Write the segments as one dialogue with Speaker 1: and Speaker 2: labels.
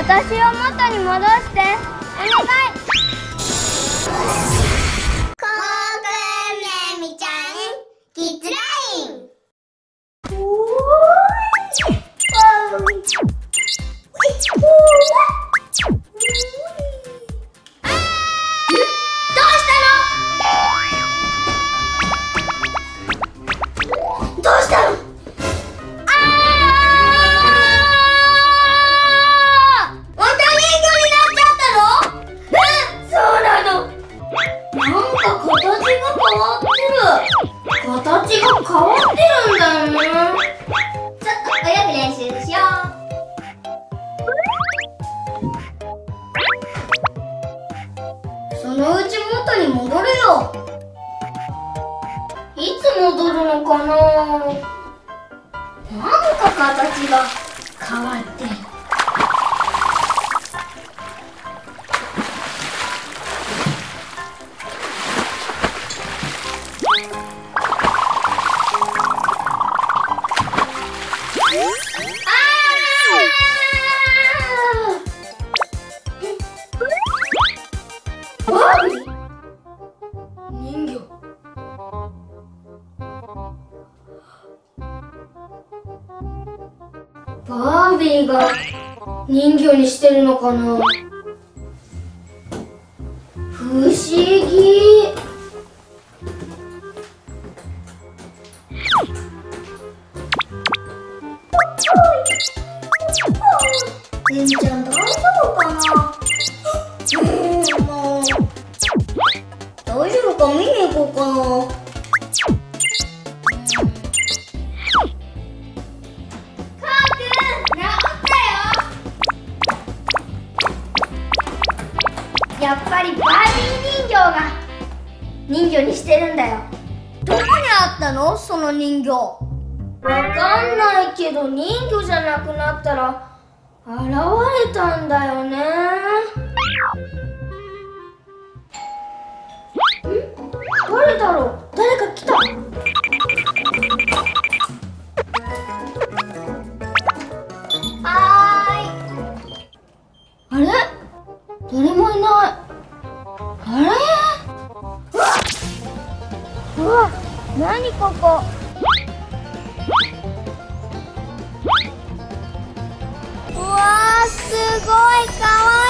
Speaker 1: 私を元に戻してお願い。
Speaker 2: コウくんめみちゃんキッズライン。どうしたの？また人魚になっちゃったの？そうなの。なんか形が変わってるんだよね。ちょっと泳ぐ練習しよう。そのうち元に戻るよ。いつ戻るのかな。なんか形が変わってる。人魚。バービーが人魚にしてるのかな。不思議。てんちゃん大丈夫かな。もう大丈夫か見に行こうかな。やっぱりバービー人形が人魚にしてるんだよ。どこにあったのその人魚。わかんないけど人魚じゃなくなったら現れたんだよね。誰だろう。誰か来た。あれ誰もいない。あれうわ、何ここ。うわー、すごいかわ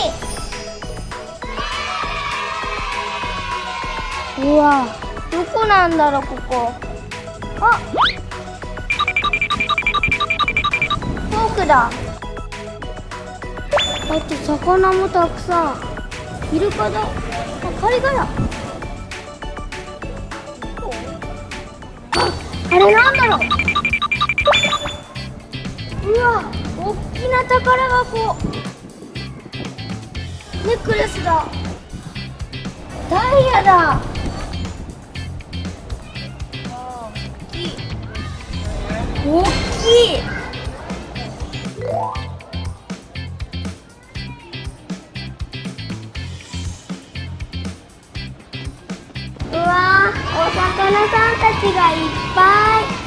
Speaker 2: いい。うわ、どこなんだろうここ。あ、フォークだ。あと魚もたくさん。イルカだ。あ、貝殻。あれなんだろう。うわ、おっきな宝箱。ネックレスだ。ダイヤだ。大きい。うわー、お魚さんたちがいっぱい。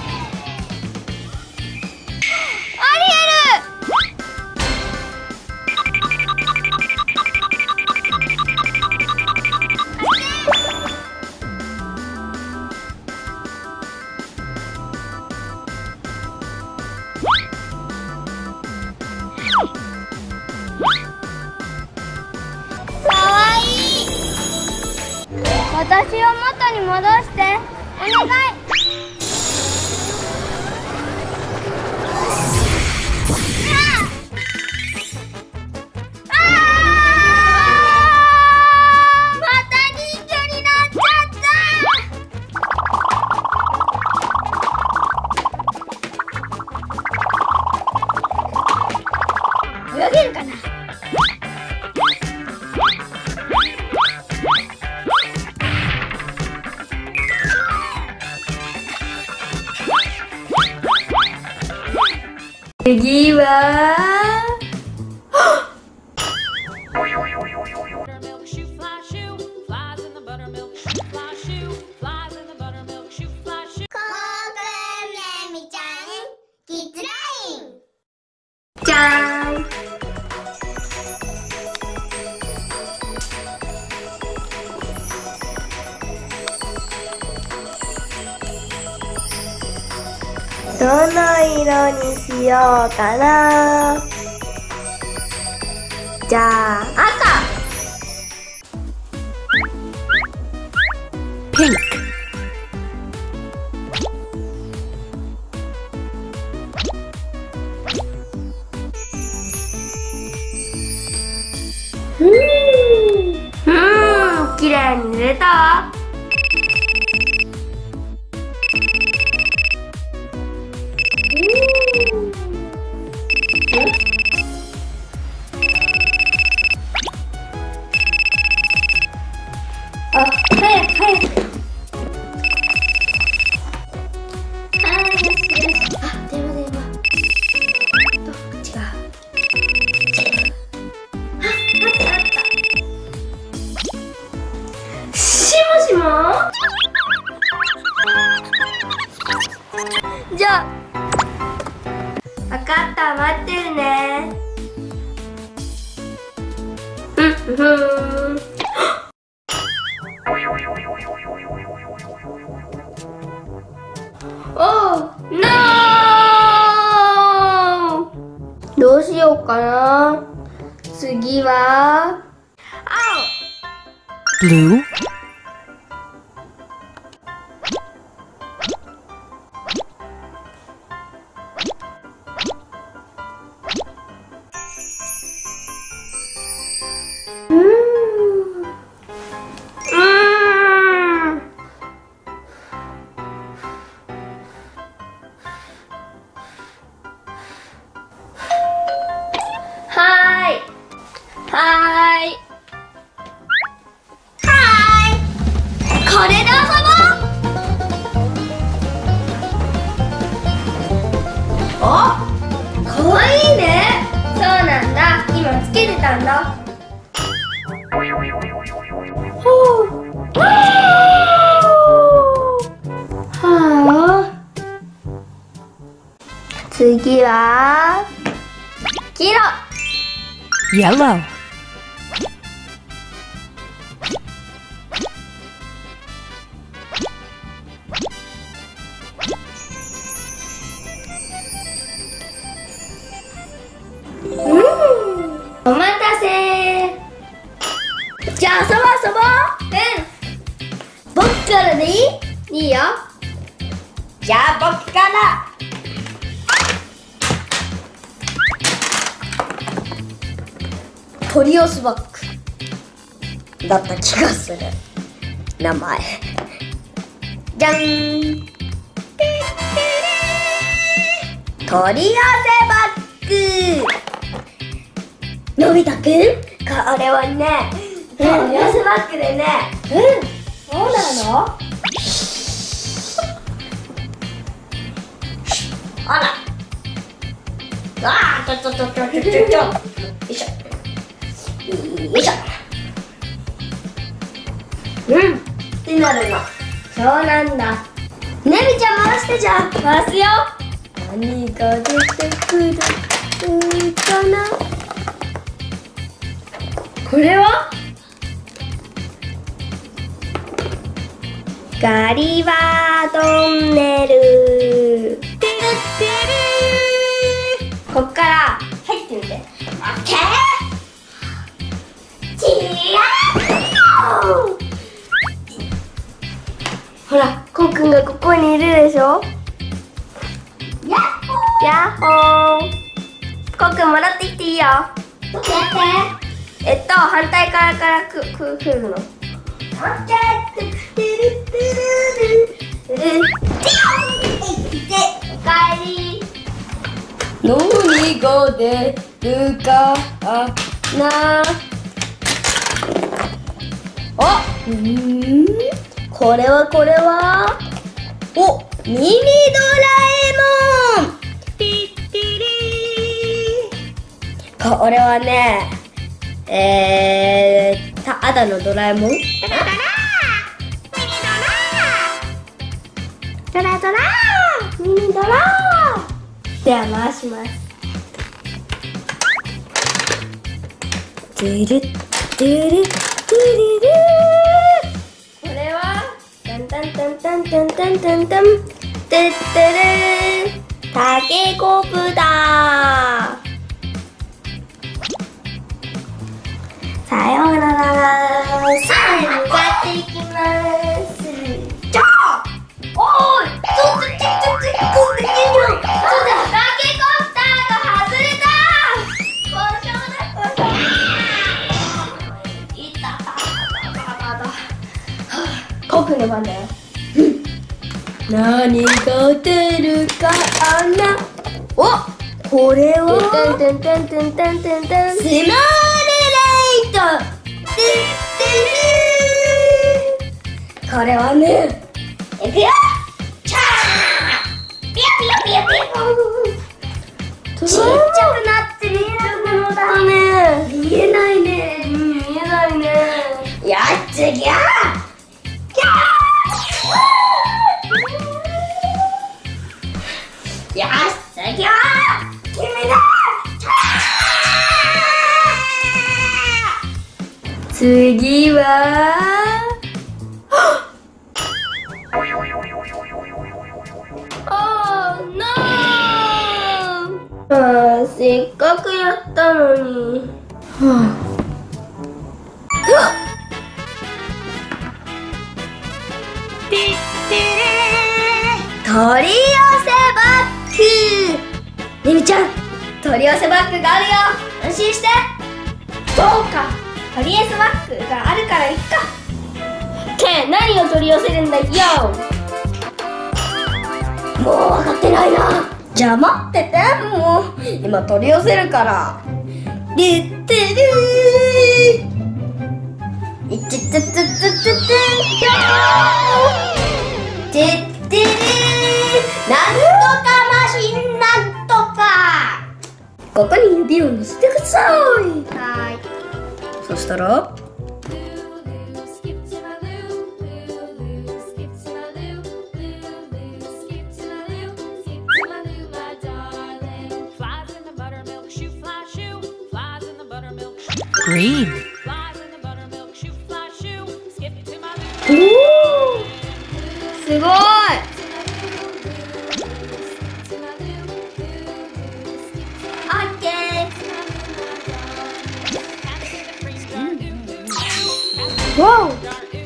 Speaker 2: アリエル。かわいい。私を元に戻してお願い。また人魚になっちゃった。泳げるかな。次はじゃーん。 どの色にしようかな。じゃあ赤。
Speaker 3: ピンク。
Speaker 2: 綺麗に塗れたわ。あ、早く早く。あ、よしよし。あ、電話。こっちが。あった。しもしも。じゃあ。わかった、待ってるね。どうしようかな。次は青。
Speaker 3: Blue.
Speaker 2: これで遊ぼう。かわいいね。そうなんだ、今つけてたんだ。次は黄色。
Speaker 3: Yellow.
Speaker 2: お待たせ。じゃあ遊ぼう。僕からでいい？いいよ。じゃあ僕から。トリオスバッグだった気がする。名前じゃん。取り寄せバッグ。のび太くん、これはね、取り寄せバッグでね。そうなの？あら。ちょ。よいしょ。ってなるの。そうなんだ。ねみちゃん回して。じゃあ回すよ。何が出てくるかな。これはガリバートンネル。こっから入ってみて。オッケー。ほら、こうくんがここにいるでしょ。やっほー。こうくんもらってきていいよ。どうやって？反対側から来るの。オッケー。おかえり。何が出るかな。これはお、ミニドラえもん。これはね、ただのドラえもん。ミニドラでは回します。ドゥルドゥルドゥルル。これはタンタンタンタンタンタンタンタンテッテレー。 タケコプだ。さようなら。さあ、向かっていきます。じゃあ、おい、ちょっと、組んでけるよ。そうだ、タケコプターが外れた。故障だ。いたたたたた。コプの番だよ。何が出るかな。お、これはスモールレイト。これはね、いくよ。チャーピヤピヤピヤピヤ。ちっちゃくなって見えるものだね。見えないね。見えないね。やっつぎゃー。キャー。よし、次は君だ。次はせっかくやったのに。取り寄せバッグ。ねみちゃん、取り寄せバッグがあるよ。安心して。そうか、取り寄せバッグがあるからいっか。何を取り寄せるんだよ。もう分かってないな。じゃあ待ってて、もう今取り寄せるから。いってるー。いちつつつつつてってるー。なんとかマシンなんとか。ここに指を乗せてください。はい。そしたら
Speaker 3: Green.
Speaker 2: おお、すごい。オッケー。わお。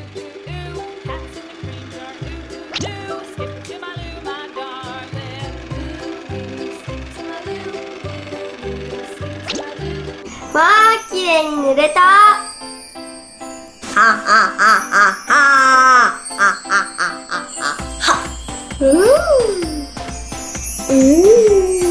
Speaker 2: わあ、きれいに塗れた。は。